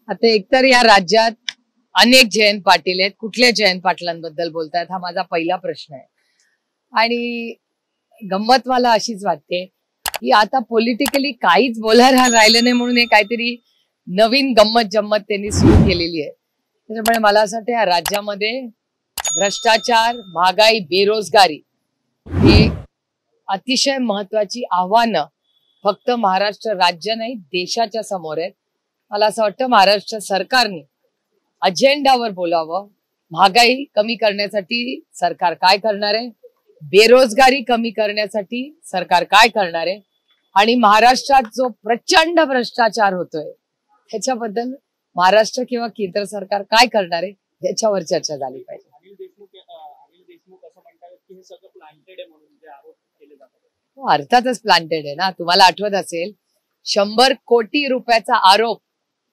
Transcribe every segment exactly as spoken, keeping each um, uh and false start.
आता एकतर या राज्यात अनेक जयंत पाटील आहेत, कुठल्या जयंत पाटलांबद्दल बोलतायत हा माझा पहिला प्रश्न आहे. आणि गंमत मला अशीच वाटते की आता पॉलिटिकली काहीच बोलायला राहिलं नाही म्हणून हे काहीतरी नवीन गंमत जम्मत त्यांनी सुरू केलेली आहे. त्याच्यामुळे मला असं वाटतं या राज्यामध्ये भ्रष्टाचार, महागाई, बेरोजगारी हे अतिशय महत्वाची आव्हानं फक्त महाराष्ट्र राज्य नाही देशाच्या समोर आहेत. मला असं वाटतं महाराष्ट्र सरकारने अजेंडावर बोलावं. महागाई कमी करण्यासाठी सरकार काय करणार आहे, बेरोजगारी कमी करण्यासाठी सरकार काय करणार आहे, आणि महाराष्ट्रात जो प्रचंड भ्रष्टाचार होतोय त्याच्याबद्दल महाराष्ट्र किंवा केंद्र सरकार काय करणार आहे याच्यावर चर्चा झाली पाहिजे. अनिल देशमुख अनिल देशमुख असं म्हणतात की हे सगळं प्लांटेड आहे म्हणून जे आरोप केले जातात. हो, अर्थातच प्लांटेड आहे ना. तुम्हाला आठवत असेल शंभर कोटी रुपयाचा आरोप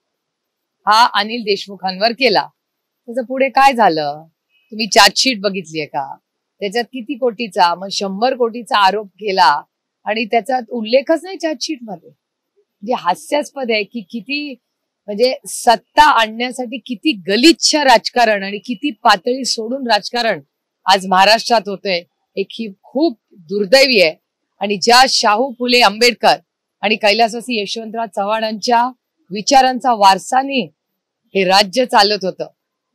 हा अनिल देशमुखांवर केला. त्याचं पुढे काय झालं तुम्ही चार्जशीट बघितलीये का? त्याच्यात किती कोटीचा, मग शंभर कोटीचा आरोप केला आणि त्याच्यात उल्लेखच नाही चार्जशीट मध्ये. म्हणजे हास्यास्पद आहे की किती म्हणजे सत्ता आणण्यासाठी किती गलिच्छ राजकारण आणि किती पातळी सोडून राजकारण आज महाराष्ट्रात होतंय. एक ही खूप दुर्दैवी आहे. आणि ज्या शाहू फुले आंबेडकर आणि कैलासवासी यशवंतराव चव्हाणांच्या विचारांचा वारसाने हे राज्य चालत होतं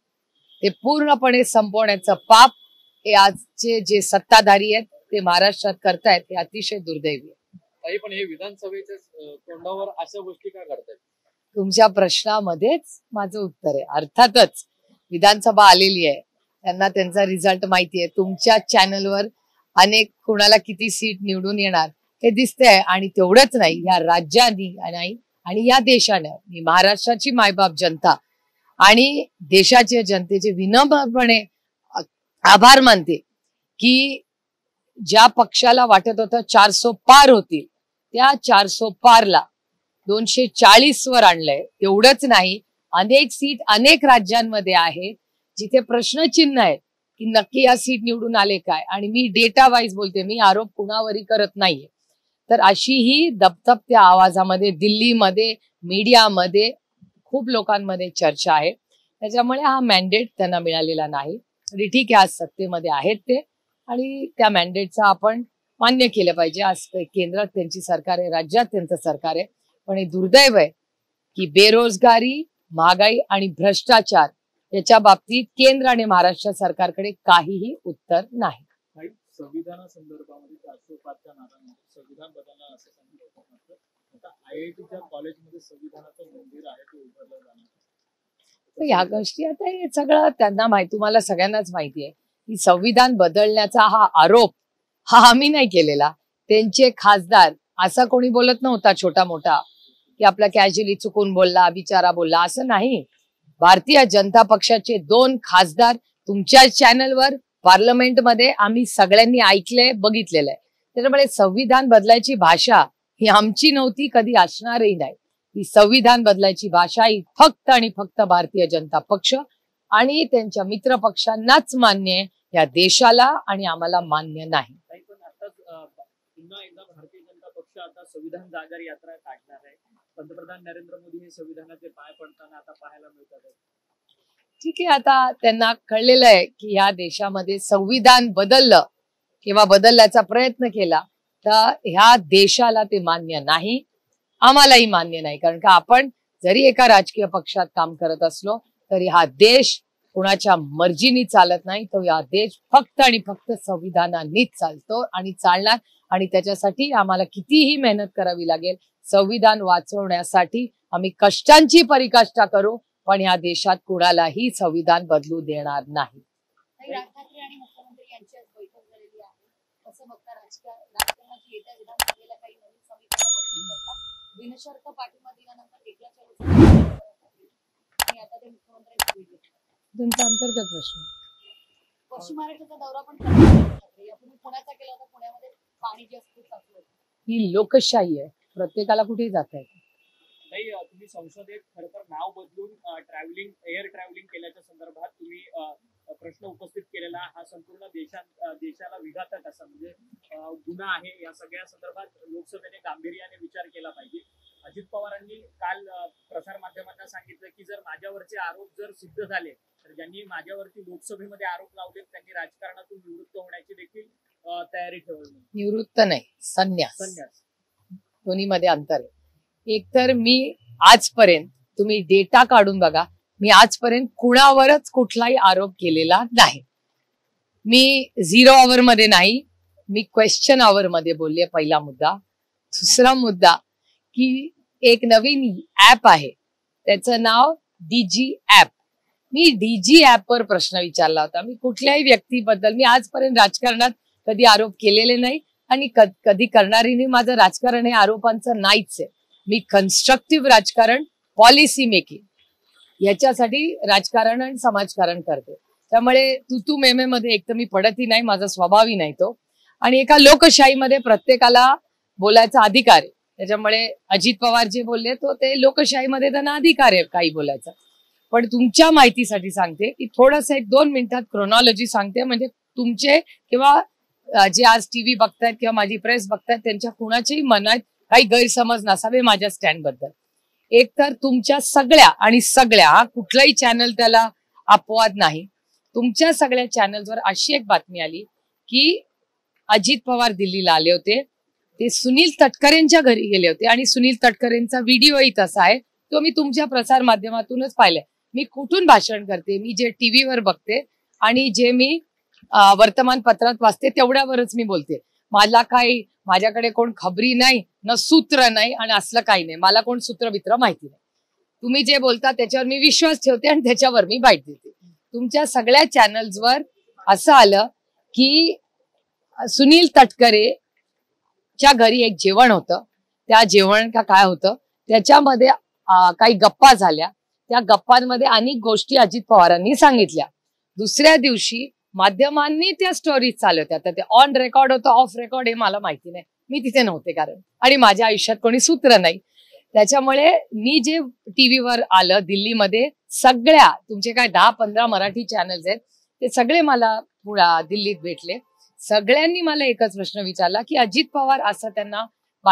ते पूर्णपणे संपवण्याचं पाप हे आजचे जे सत्ताधारी आहेत ते महाराष्ट्रात करतायत हे अतिशय दुर्दैवी आहे. पण हे विधानसभेच्या तोंडावर अशा गोष्टी का करतायत? तुमच्या प्रश्नामध्येच माझं उत्तर आहे. अर्थातच विधानसभा आलेली आहे, त्यांना त्यांचा रिझल्ट माहिती आहे. तुमच्या चॅनलवर अनेक कुणाला किती सीट निवडून येणार हे दिसतंय. आणि तेवढंच नाही या राज्याने नाही आणि या देशानं मी महाराष्ट्राची मायबाप जनता आणि देशाच्या जनतेचे विनम्रपणे आभार मानते की ज्या पक्षाला वाटत होतं चारसो पार होतील त्या चारसो पारला दोनशे चाळीस वर आणलंय. तेवढंच नाही अनेक सीट अनेक राज्यांमध्ये आहे जिथे प्रश्नचिन्ह आहे की नक्की या सीट निवडून आले काय. आणि मी डेटा वाईज बोलते, मी आरोप कुणावरही करत नाहीये. तर अशी ही दपदपत्या आवाजामध्ये दिल्लीमध्ये मीडियामध्ये खूप लोकांमध्ये चर्चा आहे. त्याच्यामुळे हा मॅन्डेट त्यांना मिळालेला नाही. तरी ठीक आहे, आज सत्तेमध्ये आहेत ते आणि त्या मॅन्डेटचा आपण मान्य केलं पाहिजे. आज केंद्रात त्यांची सरकार आहे, राज्यात त्यांचं सरकार आहे. पण हे दुर्दैव आहे की बेरोजगारी, महागाई आणि भ्रष्टाचार याच्या बाबतीत केंद्र आणि महाराष्ट्र सरकारकडे काहीही उत्तर नाही. संविधानासंदर्भामध्ये चारशे पाचच्या नादामध्ये संविधान बदलणार असं सांगितलं होतं. आता आय आय टीच्या कॉलेजमध्ये संविधानाचं मंदिर आहे ते उभारलं जाणार. या गोष्टी आता हे सगळं त्यांना माहिती, तुम्हाला सगळ्यांनाच माहिती आहे की संविधान बदलण्याचा हा आरोप हा आम्ही नाही केलेला. त्यांचे खासदार असा कोणी बोलत नव्हता छोटा मोठा की आपला कॅज्युअली चुकून बोलला, बिचारा बोलला, असं नाही. भारतीय जनता पक्षाचे दोन खासदार तुमच्या चॅनलवर पार्लमेंटमध्ये आम्ही सगळ्यांनी ऐकलंय, बघितलेलं आहे. त्याच्यामुळे संविधान बदलायची भाषा ही आमची नव्हती, कधी असणारही नाही. ही संविधान बदलायची भाषा ही फक्त आणि फक्त भारतीय जनता पक्ष आणि त्यांच्या मित्र पक्षांनाच मान्य आहे, या देशाला आणि आम्हाला मान्य नाही. पण आता पुन्हा एकदा भारतीय जनता पक्ष आता संविधान जागर यात्रा काढणार आहे. पंतप्रधान नरेंद्र मोदी हे संविधानाचे पाय पडताना आता पाहायला मिळतात. ठीक आहे, आता त्यांना कळलेलं आहे की या देशामध्ये संविधान बदललं किंवा बदलण्याचा प्रयत्न केला तर ह्या देशाला ते मान्य नाही, आम्हालाही मान्य नाही. कारण का आपण जरी एका राजकीय पक्षात काम करत असलो तरी हा देश कुणाच्या मर्जीनी चालत नाही. तो या देश फक्त आणि फक्त संविधानानेच चालतो आणि चालणार. आणि त्याच्यासाठी आम्हाला कितीही मेहनत करावी लागेल. संविधान वाचवण्यासाठी आम्ही कष्टांची परिकाष्ठा करू, पण या देशात कुणालाही संविधान बदलू देणार नाही. राज ठाकरे आणि मुख्यमंत्री यांची आज बैठक झालेली आहे. असं बघता राजकारणाची येत्या विधानसभेला काही नवीन समीकरण बिनशर्त पाठिंबा दिल्यानंतर एकला आणि आता ते मुख्यमंत्र्यांची भेट. तुमचा अंतर्गत प्रश्न. पश्चिम महाराष्ट्राचा दौरा पण ठाकरे यापूर्वी पुण्याचा केला होता. पुण्यामध्ये पाणी जे असते साचलं. ही लोकशाही आहे, प्रत्येकाला कुठेही जाता येतं. नाही, तुम्ही संसदेत खरं तर नाव बदलून ट्रॅव्हलिंग एअर ट्रॅव्हलिंग केल्याच्या संदर्भात तुम्ही प्रश्न उपस्थित केलेला हा संपूर्ण देशात देशाला विघातक असा म्हणजे अं, गुन्हा आहे. या सगळ्या संदर्भात लोकसभेने गांभीर्याने विचार केला पाहिजे. अजित पवारांनी काल अं, प्रसार माध्यमांना सांगितलं की जर माझ्यावरचे आरोप जर सिद्ध झाले तर ज्यांनी माझ्यावरती लोकसभेमध्ये आरोप लावले त्यांनी राजकारणातून निवृत्त होण्याची देखील अं, तयारी ठेवली. निवृत्त नाही, संन्यास. संन्यास. दोन्ही मध्ये अंतर आहे. एकतर मी आजपर्यंत, तुम्ही डेटा काढून बघा, मी आजपर्यंत कुणावरच कुठलाही आरोप केलेला नाही. मी झिरो आवर मध्ये नाही, मी क्वेश्चन आवर मध्ये बोलले. पहिला मुद्दा. दुसरा मुद्दा की एक नवीन ऍप आहे, त्याचं नाव डीजी ऍप. मी डीजी ऍप वर प्रश्न विचारला होता. मी कुठल्याही व्यक्तीबद्दल, मी आजपर्यंत राजकारणात कधी आरोप केलेले नाही आणि कधी करणारी नाही. माझं राजकारण हे आरोपांचं नाहीच आहे. मी कन्स्ट्रक्टिव्ह राजकारण, पॉलिसी मेकिंग याच्यासाठी राजकारण आणि समाजकारण करते. त्यामुळे तू तू मेमे मध्ये एक तर मी पडतही नाही, माझा स्वभावही नाही तो. आणि एका लोकशाहीमध्ये प्रत्येकाला बोलायचा अधिकार आहे. त्याच्यामुळे अजित पवार जे बोलले तो ते लोकशाहीमध्ये त्यांना अधिकार आहे काही बोलायचा. पण तुमच्या माहितीसाठी सांगते की थोडस एक दोन मिनिटात क्रोनॉलॉजी सांगते, म्हणजे तुमचे किंवा जे आज टीव्ही बघतायत किंवा माझी प्रेस बघतायत त्यांच्या कुणाच्याही मनात काही गैरसमज नसावे माझ्या स्टँड बद्दल. एक तर तुमच्या सगळ्या आणि सगळ्या, कुठलाही चॅनल त्याला अपवाद नाही, तुमच्या सगळ्या चॅनलवर अशी एक बातमी आली की अजित पवार दिल्लीला आले होते, ते सुनील तटकरेंच्या घरी गेले होते आणि सुनील तटकरेंचा व्हिडिओही तसा आहे, तो मी तुमच्या प्रसार माध्यमातूनच पाहिलाय. मी कुठून भाषण करते, मी जे टीव्हीवर बघते आणि जे मी वर्तमानपत्रात वाचते तेवढ्यावरच मी बोलते. मला काही, माझ्याकडे कोण खबरी नाही, न सूत्र नाही आणि असलं काही नाही. मला कोण सूत्रबित्र माहिती नाही. तुम्ही जे बोलता त्याच्यावर मी विश्वास ठेवते आणि त्याच्यावर मी बाईट देते. तुमच्या सगळ्या चॅनल्सवर असं आलं की सुनील तटकरे च्या घरी एक जेवण होतं, त्या जेवण का काय होतं त्याच्यामध्ये काही गप्पा झाल्या. त्या गप्पांमध्ये अनेक गोष्टी अजित पवारांनी सांगितल्या. दुसऱ्या दिवशी माध्यमांनी त्या स्टोरीज चालवत्या. तर ते ऑन रेकॉर्ड होतं, ऑफ रेकॉर्ड हे मला माहिती नाही, मी तिथे नव्हते कारण, आणि माझ्या आयुष्यात कोणी सूत्र नाही. त्याच्यामुळे मी जे टीव्हीवर आलं दिल्लीमध्ये, सगळ्या तुमचे काय दहा पंधरा मराठी चॅनल्स आहेत ते सगळे मला पुढा दिल्लीत भेटले. सगळ्यांनी मला एकच प्रश्न विचारला की अजित पवार असं त्यांना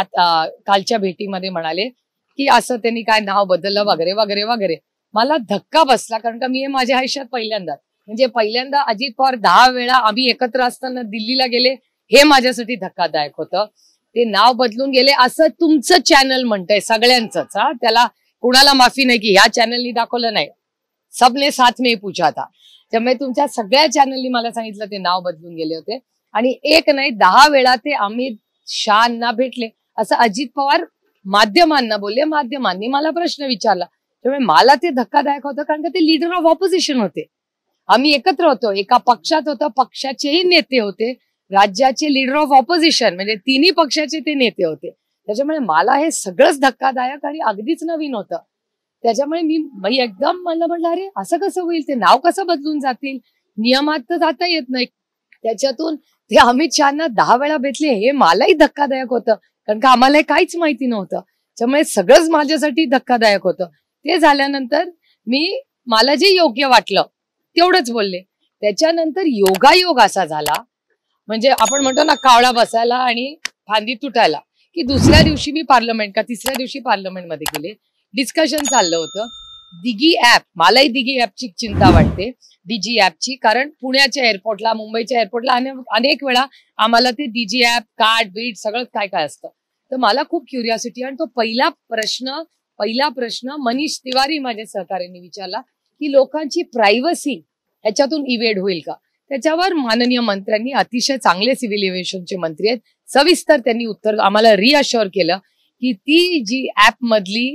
कालच्या भेटीमध्ये म्हणाले की असं त्यांनी काय नाव बदललं वगैरे वगैरे वगैरे. मला धक्का बसला कारण का मी हे माझ्या आयुष्यात पहिल्यांदा, म्हणजे पहिल्यांदा अजित पवार दहा वेळा आम्ही एकत्र असताना दिल्लीला गेले हे माझ्यासाठी धक्कादायक होतं. ते नाव बदलून गेले असं तुमचं चॅनल म्हणतंय सगळ्यांचंच. हा, त्याला कुणाला माफी नाही की ह्या चॅनलनी दाखवलं नाही, सबने साथ में पूछा था. त्यामुळे तुमच्या सगळ्या चॅनलनी मला सांगितलं ते नाव बदलून गेले होते आणि एक नाही दहा वेळा ते अमित शहाना भेटले असं अजित पवार माध्यमांना बोलले. माध्यमांनी मला प्रश्न विचारला, त्यामुळे मला ते धक्कादायक होतं कारण का ते लीडर ऑफ ऑपोजिशन होते. आम्ही एकत्र होतो, एका पक्षात होतो, पक्षाचेही नेते होते, राज्याचे लीडर ऑफ ऑपोजिशन म्हणजे तिन्ही पक्षाचे ते नेते होते. त्याच्यामुळे मला हे सगळंच धक्कादायक आणि अगदीच नवीन होतं. त्याच्यामुळे मी एकदम मला म्हटलं अरे असं कसं होईल, ते नाव कसं बदलून जातील, नियमात तर जाता येत नाही. त्याच्यातून ते अमित शहाना दहा वेळा भेटले हे मलाही धक्कादायक होतं कारण का आम्हाला काहीच माहिती नव्हतं. त्यामुळे सगळंच माझ्यासाठी धक्कादायक होतं. ते झाल्यानंतर मी मला जे योग्य वाटलं तेवढंच बोलले. त्याच्यानंतर योगायोग असा झाला, म्हणजे आपण म्हणतो ना कावळा बसायला आणि फांदी तुटायला, की दुसऱ्या दिवशी मी पार्लमेंट का तिसऱ्या दिवशी पार्लमेंटमध्ये गेले. डिस्कशन चाललं होतं दिगी ऍप. मलाही दिगी ऍपची चिंता वाटते, डीजी ऍपची, कारण पुण्याच्या एअरपोर्टला, मुंबईच्या एअरपोर्टला अनेक वेळा आम्हाला ते डीजी ऍप कार्ड बीट सगळं काय काय असतं. तर मला खूप क्युरिओसिटी. आणि तो पहिला प्रश्न पहिला प्रश्न मनीष तिवारी माझ्या सहकार्यांनी विचारला की लोकांची प्रायव्हसी ह्याच्यातून इव्हेड होईल का. त्याच्यावर माननीय मंत्र्यांनी, अतिशय चांगले सिव्हिल एव्हिएशनचे मंत्री आहेत, सविस्तर त्यांनी उत्तर आम्हाला रिअश्युअर केलं की ती जी ऍप मधली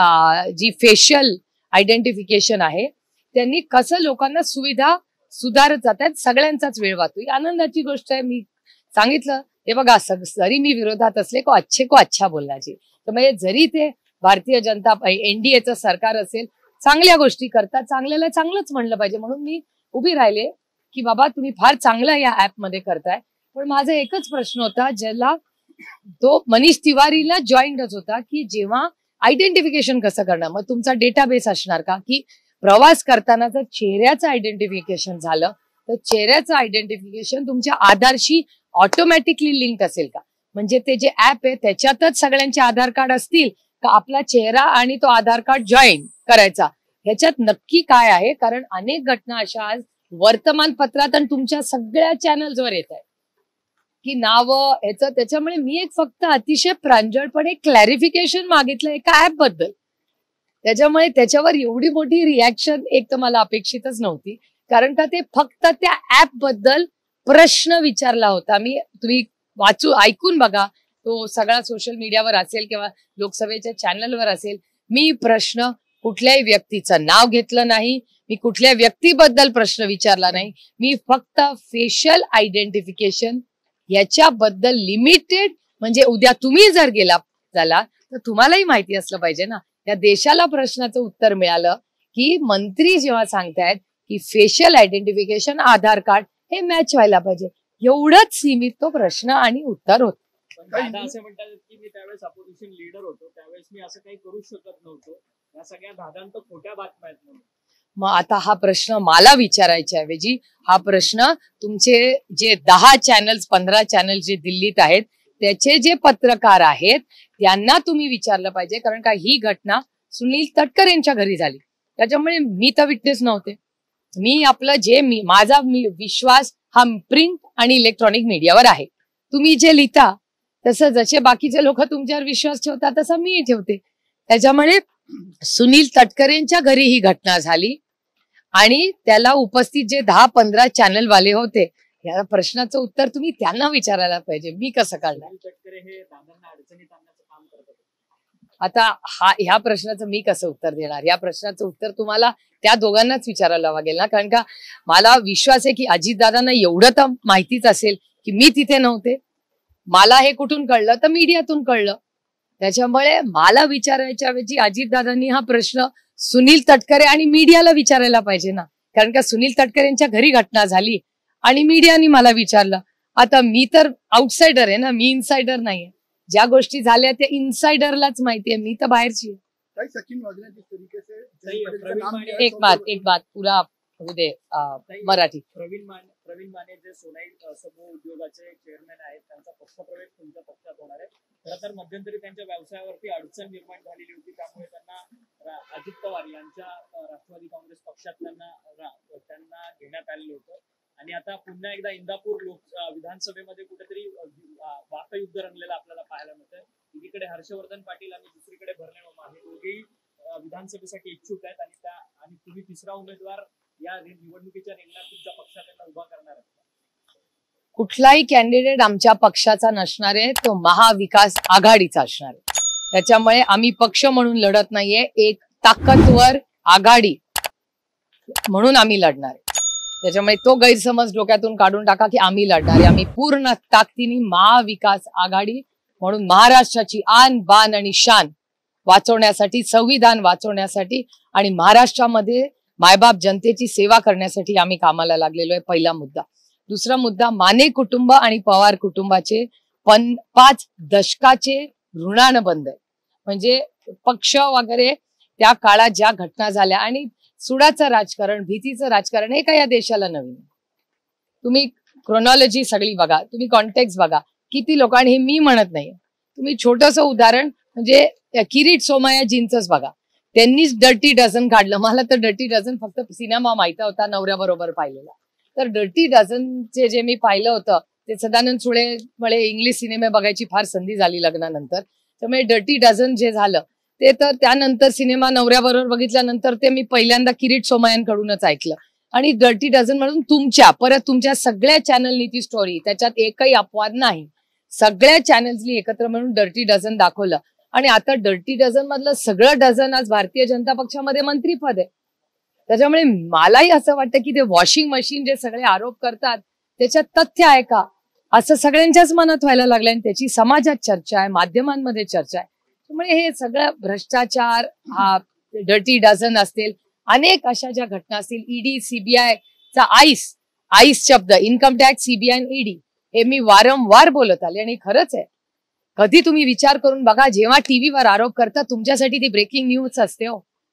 जी फेशियल आयडेंटिफिकेशन आहे त्यांनी कसं लोकांना सुविधा सुधारत जातात, सगळ्यांचाच वेळ वाचतो. आनंदाची गोष्ट आहे. मी सांगितलं हे बघा, जरी मी विरोधात असले को अच्छे को अच्छा बोलण्याची, त्यामुळे जरी ते भारतीय जनता एनडीएचं सरकार असेल, चांगल्या गोष्टी करतात, चांगल्याला चांगलंच म्हणलं पाहिजे. म्हणून मी उभी राहिले की बाबा तुम्ही फार चांगलं या ऍप मध्ये करताय. पण माझा एकच प्रश्न होता ज्याला तो मनीष तिवारीला जॉईंटच होता की जेव्हा आयडेंटिफिकेशन कसं करणार, मग तुमचा डेटाबेस असणार का की प्रवास करताना जर चेहऱ्याचं आयडेंटिफिकेशन झालं तर चेहऱ्याचं आयडेंटिफिकेशन तुमच्या आधारशी ऑटोमॅटिकली लिंक असेल का? म्हणजे ते जे ऍप आहे त्याच्यातच सगळ्यांचे आधार कार्ड असतील का आपला चेहरा आणि तो आधार कार्ड जॉईन करायचा, ह्याच्यात नक्की काय आहे? कारण अनेक घटना अशा आज वर्तमानपत्रात आणि तुमच्या सगळ्या चॅनल्सवर येत आहेत की नावं ह्याचं. त्याच्यामुळे मी एक फक्त अतिशय प्रांजळपणे क्लॅरिफिकेशन मागितलं एका ऍप बद्दल. त्याच्यामुळे त्याच्यावर एवढी मोठी रिॲक्शन एक तर मला अपेक्षितच नव्हती, कारण का ते फक्त त्या ऍप बद्दल प्रश्न विचारला होता. मी तुम्ही वाचू ऐकून बघा, तो सगळा सोशल मीडियावर असेल किंवा लोकसभेच्या चॅनलवर असेल. मी प्रश्न कुठल्याही व्यक्तीचं नाव घेतलं नाही, मी कुठल्या व्यक्तीबद्दल प्रश्न विचारला नाही, मी फक्त फेशियल आयडेंटिफिकेशन याच्याबद्दल लिमिटेड. म्हणजे उद्या तुम्ही जर गेला झाला तर तुम्हालाही माहिती असलं पाहिजे ना, या देशाला प्रश्नाचं उत्तर मिळालं की मंत्री जेव्हा सांगतायत की फेशियल आयडेंटिफिकेशन आधार कार्ड हे मॅच व्हायला पाहिजे, एवढंच सीमित तो प्रश्न आणि उत्तर होत. पण दादा असे म्हणतात की मी त्यावेळेस अपोजिशन लीडर होतो, त्यावेळेस मी असं काही करू शकत नव्हतो. या सगळ्या दादांत खोट्या बातम्या आहेत म्हणून. मग आता हा प्रश्न मला विचारायच्या ऐवजी हा प्रश्न तुमचे जे दहा चॅनल्स पंधरा चॅनल जे दिल्लीत आहेत त्याचे जे पत्रकार आहेत त्यांना तुम्ही विचारलं पाहिजे. कारण का ही घटना सुनील तटकर यांच्या घरी झाली, त्याच्यामुळे मी तर विटनेस नव्हते. मी आपलं जे मी माझा मी विश्वास हा प्रिंट आणि इलेक्ट्रॉनिक मीडियावर आहे. तुम्ही जे लिहिता तसं जसे बाकीचे लोक तुमच्यावर विश्वास ठेवतात तसं मी ठेवते. त्याच्यामुळे सुनील तटकर यांच्या घरी ही घटना झाली आणि त्याला उपस्थित जे दहा पंधरा चॅनल वाले होते, या प्रश्नाचं उत्तर तुम्ही त्यांना विचारायला पाहिजे, मी कसं काढणार. तटकरे हे दादांना अडचणीत आणण्याचं काम करतात. आता हा ह्या प्रश्नाचं मी कसं उत्तर देणार? या प्रश्नाचं उत्तर तुम्हाला त्या दोघांनाच विचारायला लागेल ना. कारण का मला विश्वास आहे की अजितदादांना एवढं तर माहितीच असेल की मी तिथे नव्हते. मला हे कुठून कळलं तर मीडियातून कळलं. त्याच्यामुळे मला विचारायच्या ऐवजी अजितदादांनी हा प्रश्न सुनील तटकरे आणि मीडियाला विचारायला पाहिजे ना. कारण का सुनील तटकरे यांच्या घरी घटना झाली आणि मीडियाने मला विचारलं. आता मी तर आउटसाइडर आहे ना, मी इनसाइडर नाहीये. ज्या गोष्टी झाल्या त्या इनसाइडरलाच माहितीये, मी तर बाहेरची आहे. एक बात एक बात पुरा होऊ दे मराठी. प्रवीण माने प्रवीण माने जे सोनाई समूह उद्योगाचे चेअरमॅन आहेत, त्यांचा पक्षप्रवेश तुमच्या पक्षात होणार आहे. खरं तर मध्यंतरी त्यांच्या व्यवसायावरती अडचण निर्माण झालेली होती, त्यामुळे त्यांना अजित पवार यांच्या राष्ट्रवादी काँग्रेस पक्षात त्यांना त्यांना घेण्यात आलेलं होतं. आणि आता पुन्हा एकदा इंदापूर लोक विधानसभेमध्ये कुठेतरी वाकयुद्ध रंगलेलं आपल्याला पाहायला मिळतंय. एकीकडे हर्षवर्धन पाटील आणि दुसरीकडे भरणे माने दोघेही विधानसभेसाठी इच्छुक आहेत आणि त्या आणि तुम्ही तिसरा उमेदवार या निवडणुकीच्या रिंगणात तुमच्या पक्षात त्यांना उभा करणार आहे. कुठलाही कॅन्डिडेट आमच्या पक्षाचा नसणार आहे, तो महाविकास आघाडीचा असणार आहे. त्याच्यामुळे आम्ही पक्ष म्हणून लढत नाहीये, एक ताकदवर आघाडी म्हणून आम्ही लढणार आहे. त्याच्यामुळे तो गैरसमज डोक्यातून काढून टाका की आम्ही लढणार आहे. आम्ही पूर्ण ताकदीने महाविकास आघाडी म्हणून महाराष्ट्राची आन बान आणि शान वाचवण्यासाठी, संविधान वाचवण्यासाठी आणि महाराष्ट्रामध्ये मायबाप जनतेची सेवा करण्यासाठी आम्ही कामाला लागलेलो आहे. पहिला मुद्दा. दुसरा मुद्दा, माने कुटुंब आणि पवार कुटुंबाचे पन पाच दशकाचे ऋणानुबंध आहे. म्हणजे पक्ष वगैरे त्या काळात ज्या घटना झाल्या आणि सुडाचं राजकारण, भीतीचं राजकारण हे काय या देशाला नवीन. तुम्ही क्रोनॉलॉजी सगळी बघा, तुम्ही कॉन्टेक्स्ट बघा, किती लोकांनी, हे मी म्हणत नाही, तुम्ही छोटंसं उदाहरण म्हणजे किरीट सोमयाजींचंच बघा. त्यांनीच डर्टी डझन काढलं. मला तर डर्टी डझन फक्त सिनेमा माहिती होता, नवऱ्याबरोबर पाहिलेला. तर डर्टी डझनचे जे मी पाहिलं होतं ते सदानंद सुळे मुळे इंग्लिश सिनेमे बघायची फार संधी झाली लग्नानंतर. त्यामुळे डर्टी डझन जे झालं ते तर त्यानंतर सिनेमा नवऱ्याबरोबर बघितल्यानंतर ते मी पहिल्यांदा किरीट सोमय्यांकडूनच ऐकलं. आणि डर्टी डझन म्हणून तुमच्या परत तुमच्या सगळ्या चॅनलनी ती स्टोरी, त्याच्यात एकही अपवाद नाही, सगळ्या चॅनल्सनी एकत्र म्हणून डर्टी डझन दाखवलं. आणि आता डर्टी डझन मधलं सगळं डझन आज भारतीय जनता पक्षामध्ये मंत्रीपद आहे. त्याच्यामुळे मलाही असं वाटतं की ते वॉशिंग मशीन जे सगळे आरोप करतात त्याच्यात तथ्य आहे का, असं सगळ्यांच्याच मनात व्हायला लागलं. आणि त्याची समाजात चर्चा आहे, माध्यमांमध्ये चर्चा आहे. त्यामुळे हे सगळं भ्रष्टाचार, हा डर्टी डझन असतील, अनेक अशा ज्या घटना असतील, ईडी सीबीआय चा आईस आईस शब्द, इन्कम टॅक्स, सीबीआय आणि ईडी, हे मी वारंवार बोलत आले. आणि खरंच आहे, कधी तुम्ही विचार करून बघा, जेव्हा टीव्हीवर आरोप करतात तुमच्यासाठी ती ब्रेकिंग न्यूज असते हो.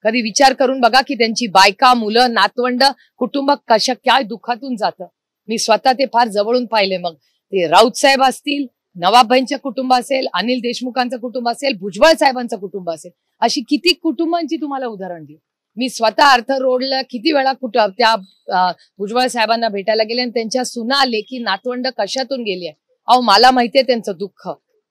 कधी विचार करून बघा की त्यांची बायका, मुलं, नातवंड, कुटुंब कशा काय दुःखातून जातं. मी स्वतः ते फार जवळून पाहिले. मग ते राऊत साहेब असतील, नवाबाईंचं कुटुंब असेल, अनिल देशमुखांचं कुटुंब असेल, भुजबळ साहेबांचं कुटुंब असेल, अशी किती कुटुंबांची तुम्हाला उदाहरण देऊ. मी स्वतः अर्थ रोडला किती वेळा कुठं त्या भुजबळ साहेबांना भेटायला गेले आणि त्यांच्या सुना, लेकी, नातवंड कशातून गेली आहे. अहो मला माहितीये त्यांचं दुःख.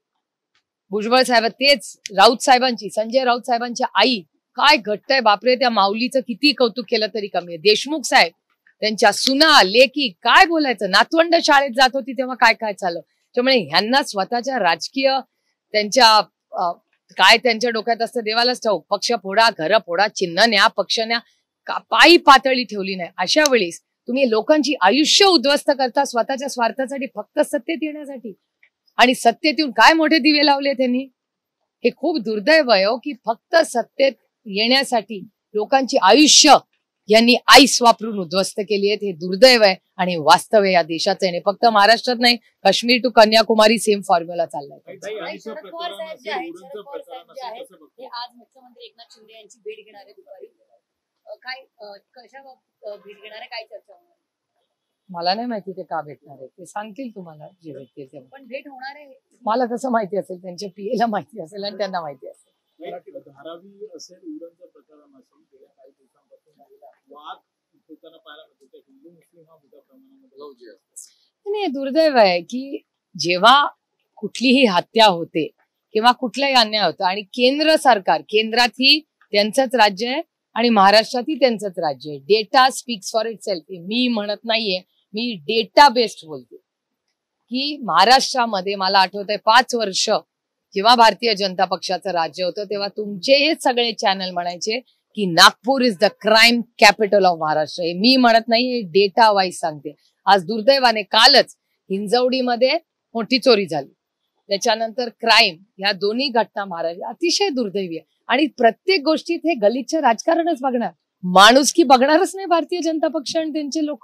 भुजबळ साहेब तेच राऊत साहेबांची, संजय राऊत साहेबांची आई काय घट्ट आहे बापरे. त्या माऊलीचं किती कौतुक केलं तरी कमी आहे. देशमुख साहेब त्यांच्या सुना, लेकी, काय बोलायचं. नातवंड शाळेत जात होती तेव्हा काय काय चाललं. त्यामुळे ह्यांना स्वतःच्या राजकीय त्यांच्या काय त्यांच्या डोक्यात असतं देवालाच ठाऊक. पक्ष फोडा, घर फोडा, चिन्ह न्या, पक्ष न्या, पायी पातळी ठेवली नाही. अशा वेळेस तुम्ही लोकांची आयुष्य उद्ध्वस्त करता स्वतःच्या स्वार्थासाठी, फक्त सत्तेत येण्यासाठी. आणि सत्तेत येऊन काय मोठे दिवे लावले त्यांनी. हे खूप दुर्दैव आहे हो की फक्त सत्तेत येण्यासाठी लोकांची आयुष्य यांनी आईस वापरून उद्ध्वस्त केली आहेत. हे दुर्दैव आहे आणि वास्तव आहे या देशाचं आहे. फक्त महाराष्ट्रात नाही, Kashmir to Kanyakumari same formula चाललाय. शरद पवार साहेब जे आहेत शरद पवार साहेब जे आहेत ते आज मुख्यमंत्री एकनाथ शिंदे यांची भेट घेणार आहे दुपारी. काय कशा भेट घेणार आहे, काय चर्चा होणार? मला नाही माहिती ते का भेटणार आहे. ते सांगतील तुम्हाला जे भेटतील ते. पण भेट होणार आहे मला कसं माहिती असेल, त्यांच्या पीएला माहिती असेल आणि त्यांना माहिती असेल. धारावी असेल, उरणचं प्रकरण असेल, गेल्या काही दिवसांपासून वाद होताना पाहायला मिळतो. हिंदू मुस्लिम हा मोठ्या प्रमाणामध्ये नाही, दुर्दैव आहे की जेव्हा कुठलीही हत्या होते किंवा कुठलाही अन्याय होतो आणि केंद्र सरकार, केंद्रातही त्यांचंच राज्य आहे आणि महाराष्ट्रातही त्यांचंच राज्य आहे. Data speaks for itself. मी म्हणत नाहीये, मी डेटा बेस्ड बोलते की महाराष्ट्रामध्ये मला आठवत आहे पाच वर्ष जेव्हा भारतीय जनता पक्षाचं राज्य होतं तेव्हा तुमचे हे सगळे चॅनल म्हणायचे की Nagpur is the crime capital of Maharashtra. हे मी म्हणत नाही, हे डेटा वाईज सांगते. आज दुर्दैवाने कालच हिंजवडीमध्ये मोठी चोरी झाली, त्याच्यानंतर क्राईम, या दोन्ही घटना महाराष्ट्र अतिशय दुर्दैवी आहे. आणि प्रत्येक गोष्टीत हे गलिच्छ राजकारणच बघणार, माणुसकी बघणारच नाही भारतीय जनता पक्ष आणि त्यांचे लोक.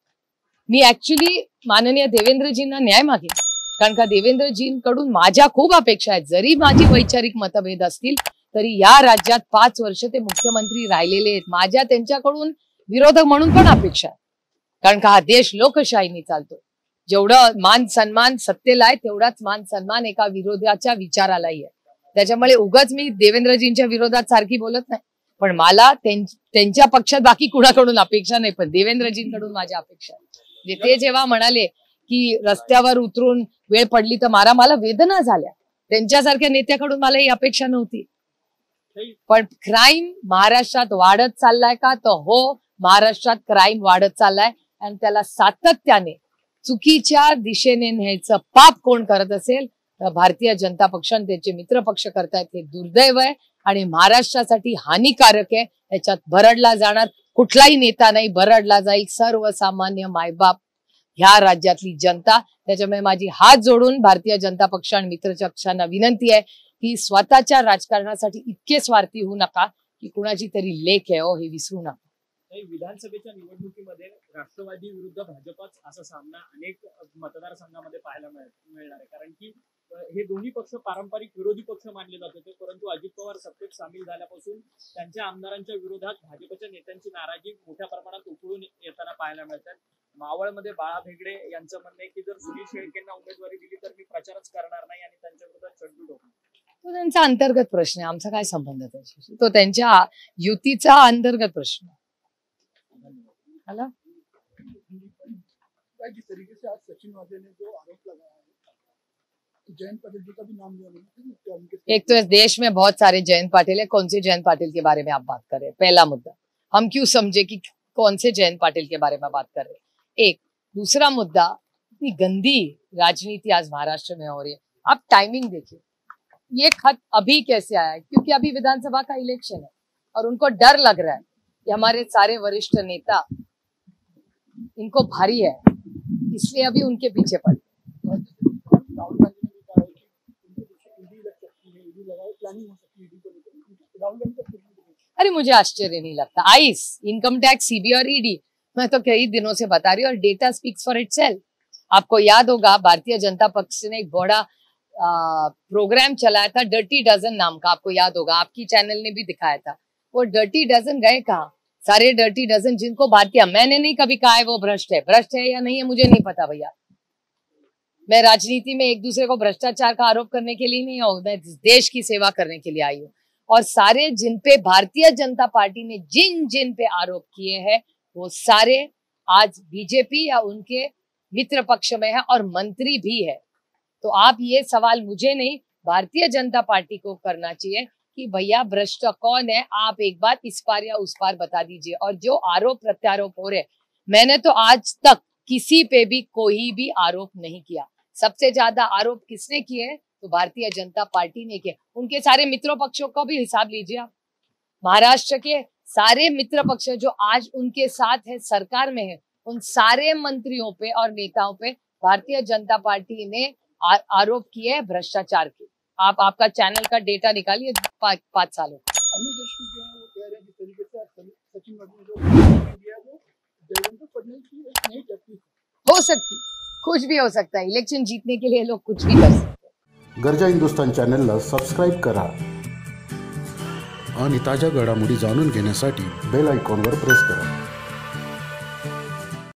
मी ऍक्च्युली माननीय देवेंद्रजींना न्याय मागेन, कारण का देवेंद्रजींकडून माझ्या खूप अपेक्षा आहेत. जरी माझी वैचारिक मतभेद असतील तरी या राज्यात पाच वर्ष ते मुख्यमंत्री राहिलेले आहेत. माझ्या त्यांच्याकडून विरोधक म्हणून पण अपेक्षा आहे, कारण का हा देश लोकशाहीने चालतो. जेवढं मान सन्मान सत्तेला आहे तेवढाच मान सन्मान एका विरोधाच्या विचारालाही आहे. त्याच्यामुळे उगाच मी देवेंद्रजींच्या विरोधात सारखी बोलत नाही, पण मला त्यांच्या पक्षात बाकी कुणाकडून अपेक्षा नाही, पण देवेंद्रजींकडून माझ्या अपेक्षा आहे. ते जेव्हा म्हणाले की रस्त्यावर उतरून वेळ पडली तर मारा, मला वेदना झाल्या. त्यांच्यासारख्या नेत्याकडून मला ही अपेक्षा नव्हती. पण क्राईम महाराष्ट्रात वाढत चाललाय का? तर हो, महाराष्ट्रात क्राईम वाढत चाललाय आणि त्याला सातत्याने चुकीच्या दिशेने न्यायचं पाप कोण करत असेल तर भारतीय जनता पक्ष आणि त्याचे मित्र पक्ष करतायत. हे दुर्दैव आहे आणि महाराष्ट्रासाठी हानिकारक आहे. याच्यात भरडला जाणार कुठलाही नेता नाही, भरडला जाईल सर्वसामान्य मायबाप, ह्या राज्यातली जनता. त्याच्यामुळे माझी हात जोडून भारतीय जनता पक्ष आणि मित्र पक्षांना विनंती आहे की स्वतःच्या राजकारणासाठी इतके स्वार्थी होऊ नका की कुणाची तरी लेख आहे हो, हे विसरू नका. विधानसभेच्या निवडणुकीमध्ये राष्ट्रवादी विरुद्ध भाजपच असा सामना अनेक मतदारसंघामध्ये पाहायला मिळणार आहे, कारण की हे दोन्ही पक्ष पारंपरिक विरोधी पक्ष मानले जात होते. परंतु अजित पवार सत्तेत सामील झाल्यापासून त्यांच्या आमदारांच्या विरोधात भाजपच्या नेत्यांची नाराजी मोठ्या प्रमाणात उकळून येताना पाहायला मिळतात. मावळमध्ये बाळा भेगडे यांचं म्हणणं आहे की जर सुनील शेळकेंना उमेदवारी दिली तर मी प्रचारच करणार नाही आणि त्यांच्या विरोधात चंडू ठोकणार. तो त्यांचा अंतर्गत प्रश्न आहे, आमचा काय संबंध त्याच्याशी. तो त्यांच्या युतीचा अंतर्गत प्रश्न. जिस तरीके से आज सचिन वाजे ने जो आरोप लगाया है, तो जयंत पाटिल जी का भी नाम लिया नहीं. एक तो इस देश में बहुत सारे जयंत पाटिल है, कौन से जयंत पाटिल के बारे में आप बात कर रहे हैं? पहला मुद्दा, हम क्यों समझे कि कौन से जयंत पाटिल के बारे में बात कर रहे हैं? एक दूसरा मुद्दा, इतनी गंदी राजनीति आज महाराष्ट्र में हो रही है. आप टाइमिंग देखिए, ये खत अभी कैसे आया है? क्योंकि अभी विधानसभा का इलेक्शन है और उनको डर लग रहा है कि हमारे सारे वरिष्ठ नेता इनको भारी है, इसलिए अभी उनके पीछे पड़े. राहुल गांधी ने भी कहा है कि ईडी लग सकती है, ईडी लगाए प्लानिंग हो सकती है ईडी को लेकर. राहुल गांधी का अरे मुझे आश्चर्य नहीं लगता. आईस, इनकम टैक्स, सीबीआई और ईडी, मैं तो कई दिनों से बता रही हूँ और डेटा स्पीक्स फॉर इटसेल्फ. आपको याद होगा भारतीय जनता पक्ष ने एक बड़ा प्रोग्राम चलाया था डर्टी डजन नाम का, आपको याद होगा, आपकी चैनल ने भी दिखाया था. वो डर्टी डजन गए कहाँ? सारे डर्टी डजन जिनको भारतीय, मैंने नहीं कभी कहा है वो भ्रष्ट है, भ्रष्ट है या नहीं है मुझे नहीं पता भैया। मैं राजनीति में एक दूसरे को भ्रष्टाचार का आरोप करने के लिए नहीं हूँ, मैं देश की सेवा करने के लिए आई हूँ। और सारे जिन पे भारतीय जनता पार्टी ने जिन जिन पे आरोप किए हैं वो सारे आज बीजेपी या उनके मित्र पक्ष में है और मंत्री भी है। तो आप ये सवाल मुझे नहीं भारतीय जनता पार्टी को करना चाहिए कि भैया भ्रष्ट कौन है, आप एक बार इस पार या उस पार बता दीजिए। और जो आरोप प्रत्यारोप हो रहे, मैंने तो आज तक किसी पे भी कोई भी आरोप नहीं किया। सबसे ज्यादा आरोप किसने किए? तो भारतीय जनता पार्टी ने किए। उनके सारे मित्रों पक्षों का भी हिसाब लीजिए आप। महाराष्ट्र के सारे मित्र पक्ष जो आज उनके साथ है, सरकार में है, उन सारे मंत्रियों पे और नेताओं पे भारतीय जनता पार्टी ने आ, आरोप किए हैं भ्रष्टाचार के। आप आपका चैनल का डेटा निकालिए पाँच पाँच सालों का। अन्य देश में जो है वो कह रहे हैं जिस तरीके से सचिन वार्ता ने जो दिया है वो देवेंद्र फडणवीस की एक नई टेक्निक हो सकती, कुछ भी हो सकता है। इलेक्शन जीतने के लिए लोग कुछ भी कर सकते हैं। गरजा हिंदुस्तान चॅनलला सबस्क्राईब करा आणि ताज्या घडामोडी जाणून घेण्यासाठी बेल आयकॉनवर प्रेस करा।